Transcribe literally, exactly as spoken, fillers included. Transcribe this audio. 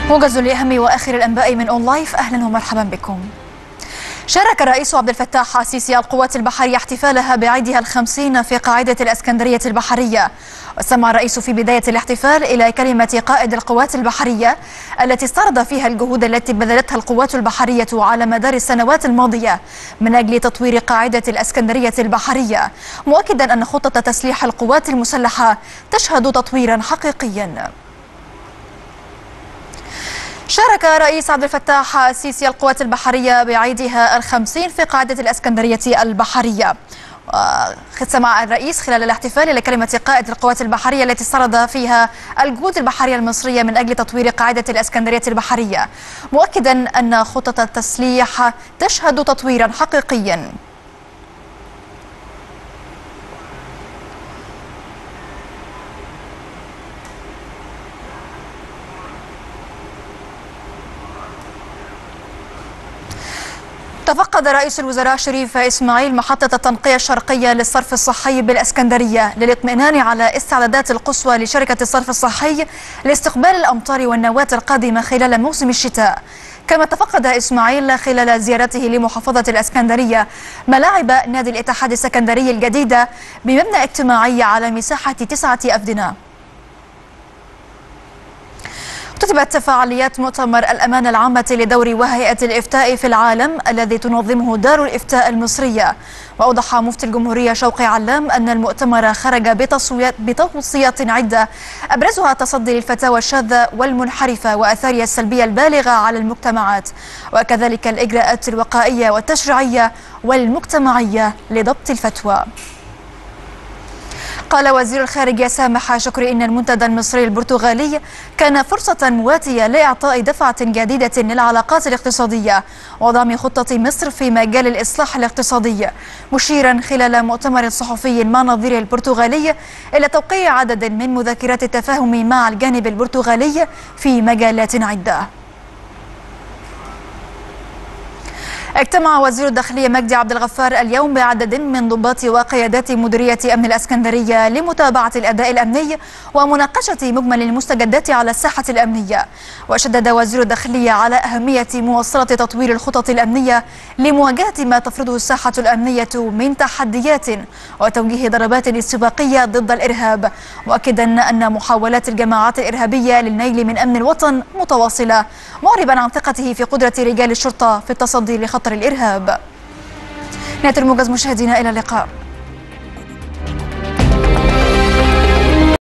موجز لأهم وآخر الأنباء من أون لايف. أهلا ومرحبا بكم. شارك الرئيس عبد الفتاح السيسي القوات البحرية احتفالها بعيدها الخمسين في قاعدة الإسكندرية البحرية. واستمع الرئيس في بداية الاحتفال إلى كلمة قائد القوات البحرية التي استعرض فيها الجهود التي بذلتها القوات البحرية على مدار السنوات الماضية من أجل تطوير قاعدة الإسكندرية البحرية، مؤكدا أن خطة تسليح القوات المسلحة تشهد تطويرا حقيقيا. شارك الرئيس عبد الفتاح السيسي القوات البحرية بعيدها الخمسين في قاعدة الإسكندرية البحرية. استمع الرئيس خلال الاحتفال إلى كلمة قائد القوات البحرية التي استعرض فيها الجهود البحرية المصرية من أجل تطوير قاعدة الإسكندرية البحرية، مؤكدا أن خطة التسليح تشهد تطويرا حقيقيا. تفقد رئيس الوزراء شريف إسماعيل محطة التنقية الشرقية للصرف الصحي بالإسكندرية للاطمئنان على استعدادات القصوى لشركة الصرف الصحي لاستقبال الأمطار والنواة القادمة خلال موسم الشتاء. كما تفقد إسماعيل خلال زيارته لمحافظة الإسكندرية ملاعب نادي الاتحاد السكندري الجديدة بمبنى اجتماعي على مساحة تسعة أفدنة. اختتمت فعاليات مؤتمر الأمانة العامة لدور وهيئة الإفتاء في العالم الذي تنظمه دار الإفتاء المصرية. وأوضح مفتي الجمهورية شوقي علام أن المؤتمر خرج بتوصيات عدة أبرزها التصدي للفتاوى الشاذة والمنحرفة وآثارها السلبية البالغة على المجتمعات، وكذلك الإجراءات الوقائية والتشريعية والمجتمعية لضبط الفتوى. قال وزير الخارجية سامح شكري إن المنتدى المصري البرتغالي كان فرصة مواتية لإعطاء دفعة جديدة للعلاقات الاقتصادية ودعم خطة مصر في مجال الإصلاح الاقتصادي، مشيرا خلال مؤتمر صحفي مع نظيره البرتغالي إلى توقيع عدد من مذكرات التفاهم مع الجانب البرتغالي في مجالات عدة. اجتمع وزير الداخلية مجدي عبد الغفار اليوم بعدد من ضباط وقيادات مديرية أمن الإسكندرية لمتابعة الأداء الأمني ومناقشة مجمل المستجدات على الساحة الأمنية. وشدد وزير الداخلية على أهمية مواصلة تطوير الخطط الأمنية لمواجهة ما تفرضه الساحة الأمنية من تحديات وتوجيه ضربات استباقية ضد الإرهاب، مؤكدا أن محاولات الجماعات الإرهابية للنيل من أمن الوطن متواصلة، معربا عن ثقته في قدرة رجال الشرطة في التصدي لخطر الإرهاب. نهاية الموجز مشاهدينا، إلى اللقاء.